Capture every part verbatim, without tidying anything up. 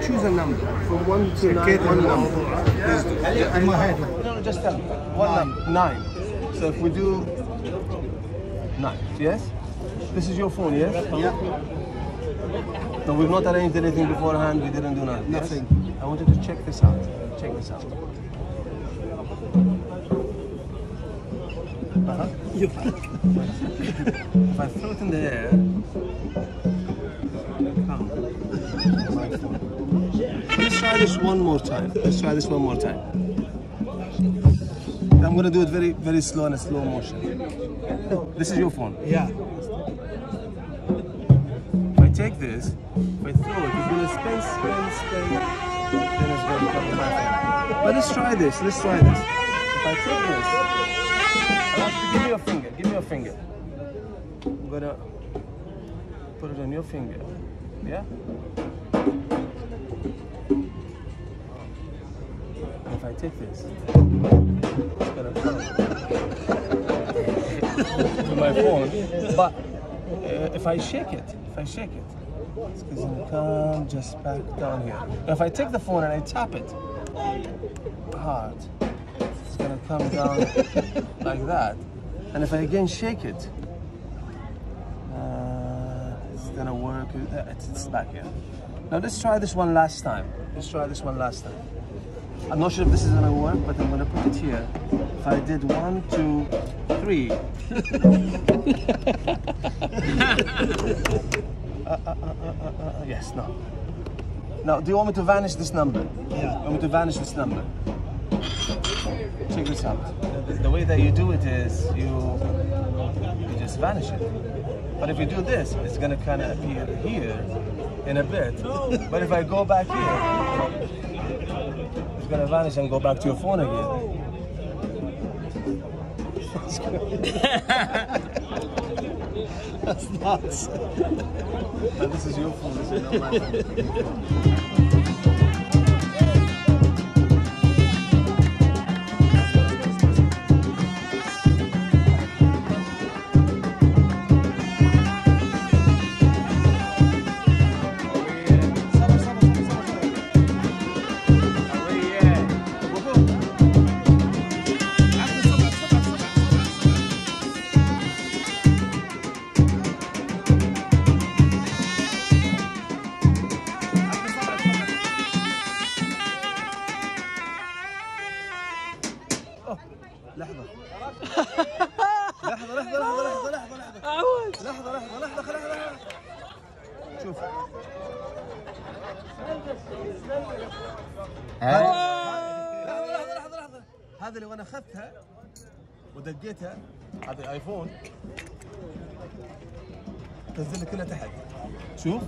choose a number from one to nine. One number. Please do. In my head. No, no, just tell me. One number. Nine. So if we do nine, yes? This is your phone, yes? Yeah. No, we've not arranged anything beforehand. We didn't do nothing. Nothing. Yes? I want you to check this out. Check this out. Uh-huh. If I throw it in the air, let's try this one more time. Let's try this one more time. I'm going to do it very, very slow in a slow motion. This is your phone. Yeah. If I take this, if I throw it, it's going to spin, spin, spin, then it's going to come to my phone. But let's try this. Let's try this. If I take this, I want you to give me your finger. Give me your finger. I'm going to put it on your finger. Yeah? And if I take this, it's going to come to my phone. But uh, if I shake it, if I shake it, it's going to come just back down here. Now if I take the phone and I tap it hard, it's going to come down like that. And if I again shake it, uh, it's going to work. It's, it's back here. Now let's try this one last time. Let's try this one last time. I'm not sure if this is going to work, but I'm going to put it here. If I did one, two, three. uh, uh, uh, uh, uh, yes, no. Now, do you want me to vanish this number? Yeah. You want me to vanish this number? Check this out. The, the way that you do it is you, you just vanish it. But if you do this, it's going to kind of appear here in a bit. But if I go back here, it's going to vanish and go back to your phone again. That's nuts. And this is your phone, this is not my phone. لحظة لحظة لحظة لحظة لحظة لحظة لحظة عود لحظة لحظة لحظة لحظة شوف لحظة لحظة لحظة لحظة هذا لو أنا أخذتها ودقيتها هذا ايفون تنزل كلها تحت شوف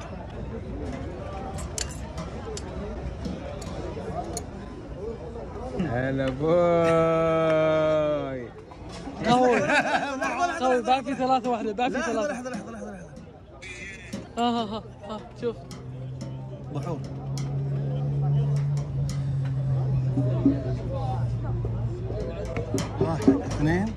هلا بوي قوي قوي باقي ثلاثة واحدة باقي ثلاثة لحظة لحظة لحظة لحظة ها ها ها ها شوف بحور واحد اثنين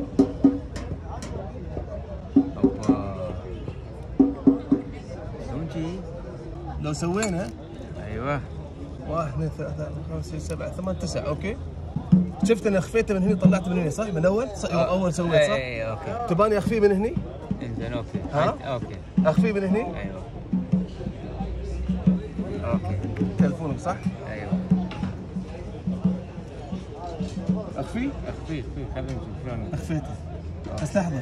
لو سوينا ايوه واحد اثنين ثلاثة أربعة خمسة ستة سبعة ثمانية تسعة اوكي شفت انا اخفيته من هنا طلعته من هنا صح من اول صح اول سويت صح؟ اي اوكي تباني اخفيه من هني؟ انزين اوكي ها؟ اوكي اخفيه من هني؟ ايوه اوكي تلفونك صح؟ ايوه اخفيه؟ اخفيه اخفيه خلينا نشوف شلون اخفيته بس لحظة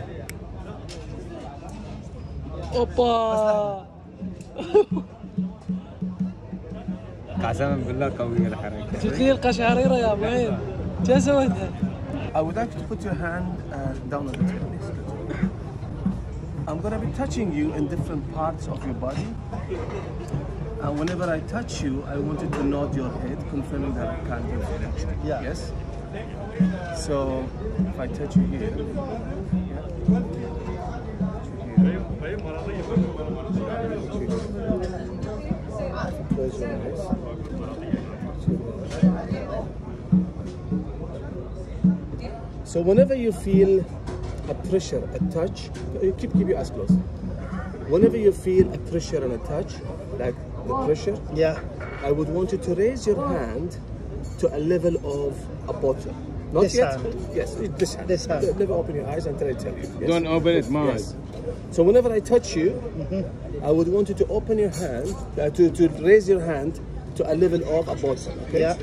اوبا قسما بالله قوية الحركة جبت لي القشعريرة يا معين شو سويتها؟ I would like you to put your hand uh, down on the table. I'm going to be touching you in different parts of your body. And whenever I touch you, I want you to nod your head, confirming that I can't do it. Yeah. Yes? So, if I touch you here, close your eyes. So whenever you feel a pressure, a touch, you keep keep your eyes closed. Whenever you feel a pressure and a touch, like the pressure, Yeah. I would want you to raise your hand to a level of a bottle. Not This yet. hand? Yes, this hand. This hand. Never open your eyes until I tell you. Yes. Don't open it, man. Yes. So whenever I touch you, I would want you to open your hand, uh, to, to raise your hand to a level of a bottle. Okay? Yeah.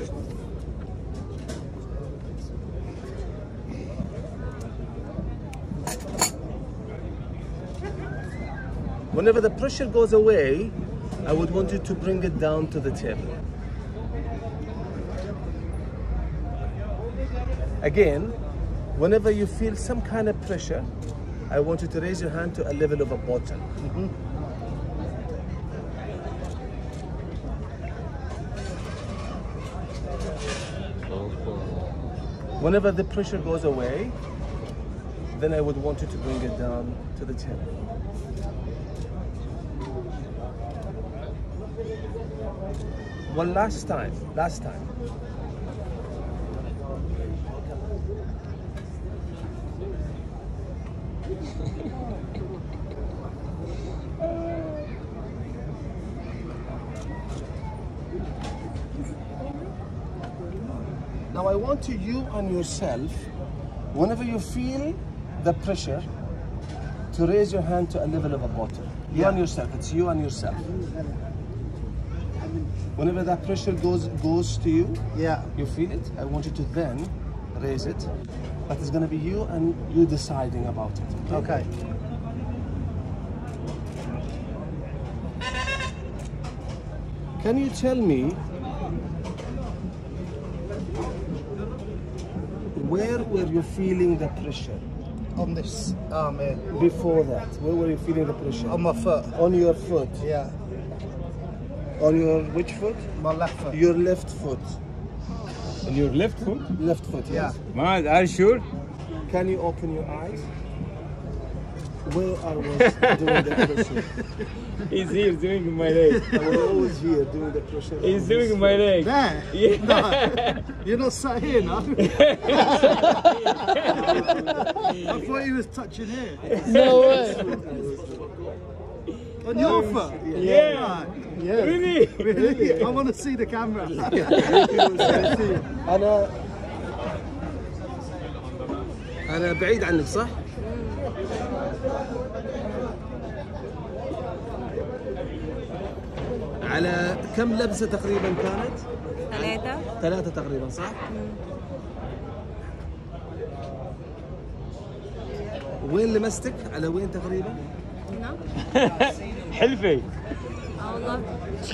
Whenever the pressure goes away, I would want you to bring it down to the table. Again, whenever you feel some kind of pressure, I want you to raise your hand to a level of a bottle. Mm-hmm. Whenever the pressure goes away, then I would want you to bring it down to the table. One last time, last time. Now I want to you and yourself, whenever you feel the pressure, to raise your hand to a level of a bottle. You Yeah. and yourself, it's you and yourself. Whenever that pressure goes goes to you, Yeah. you feel it, I want you to then raise it. But it's gonna be you and you deciding about it. Okay. Can you tell me where were you feeling the pressure On this arm here. before that? Where were you feeling the pressure? On my foot. On your foot. Yeah. On your which foot? My left foot. Your left foot. On your left foot? Left foot, yes. Man, are you sure? Can you open your eyes? Where I was doing the pressure? He's here doing my leg. I was always here doing the pressure. He's doing my leg. There? Yeah. No. You're not sat here now. I thought he was touching here. No way. On your foot? Yeah. Right. Yeah. Really? Really? I want to see the camera. أنا أنا بعيد عنك صح؟ على كم لبسة تقريبا كانت؟ ثلاثة. ثلاثة تقريبا صح؟ وين لمستك؟ على وين تقريبا؟ هنا. حلفي. اه والله.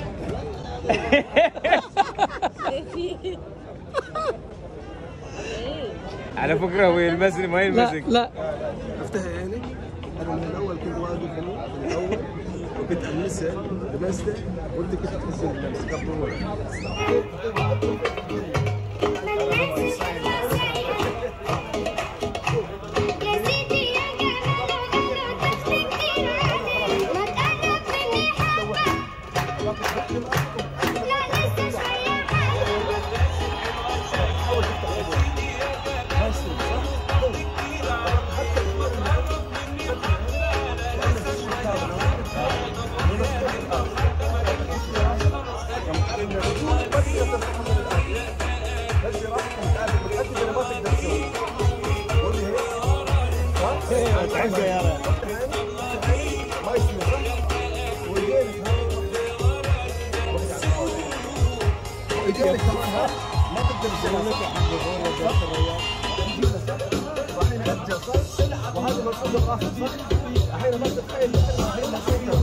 على فكرة هو يلمسني ما يلمسك. لا. افتح عينك. أنا من الأول كنت واقف هنا من الأول وكنت ألمسه لمسته وأنت كنت تحس باللمس قبل هو. وهذا مرصود الاخر صح؟ احيانا ما تتخيل ما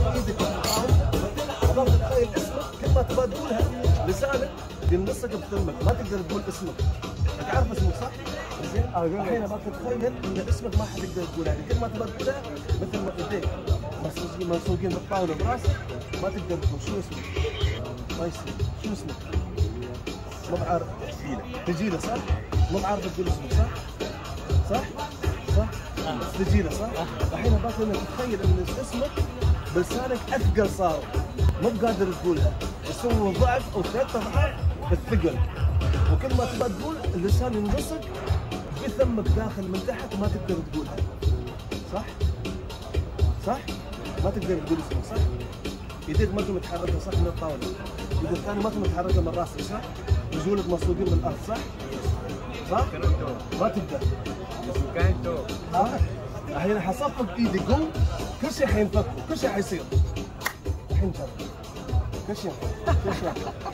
تتخيل اسمك كل ما تبغى تقولها لسانك بيملصق بفمك ما تقدر تقول اسمك. انت عارف اسمك صح؟ زين؟ احيانا ما تتخيل ان اسمك ما حتقدر تقولها يعني كل ما تبغى تقولها مثل ما ايديك مرسوقين بالطاوله براسك ما تقدر تقول شو اسمك؟ ما يصير شو اسمك؟ مو بعارف تجيله صح؟ مو بعارف تقول اسمك صح؟ صح؟ صح؟ تجيله صح؟ الحين باك انك تتخيل ان اسمك بلسانك اثقل صار مو بقادر تقولها يسوي ضعف او ثلاثة ضعف بالثقل وكل ما تبغى تقول اللسان ينبسط بثمك داخل من تحت وما تقدر تقولها صح؟ صح؟ ما تقدر تقول اسمك صح؟ يديك ما انت متحركه صح من الطاوله اذا الثاني ما تبغى تحركها من الراس صح؟ رجولك مصلوبين من الارض صح؟ صح؟ ما تبدا ها؟ الحين حصفق ايدي قوم كل شيء حينفك كل شيء حيصير الحين شوف كل شيء كل شيء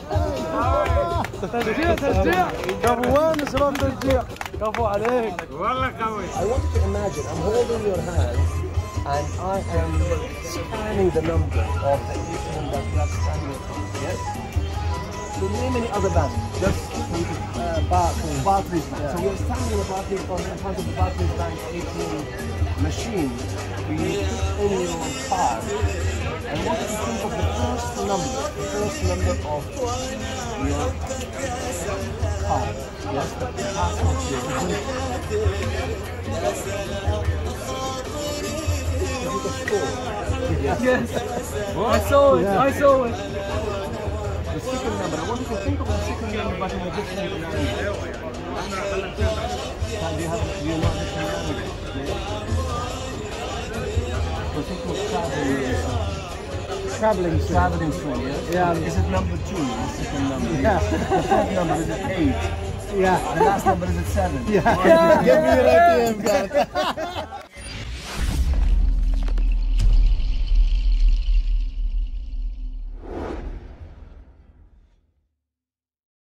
تشجيع تشجيع كفو وين شباب تشجيع كفو عليك والله قوي. I want you to imagine I'm holding your hands and I am scanning the number of the A T M that you have standing on. Yes? So name any other bank. Just uh, Barclays. Barclays Bank. So we're standing in the Barclays Bank in front of the Barclays Bank A T M machine. We put in your card. And I want you to think of the first number, the first number of your card. Yes, the password here. Yes, I saw it, I saw it. The second number, I want you to think of the second number but in a different language. Do you have, do you know a different language? So think of traveling. Traveling, Traveling soon, yes? Yeah. Is it number two, the second number? Yeah. The third number, is it eight? Yeah. The last number, is it seven? Yeah. Give me your A T M card.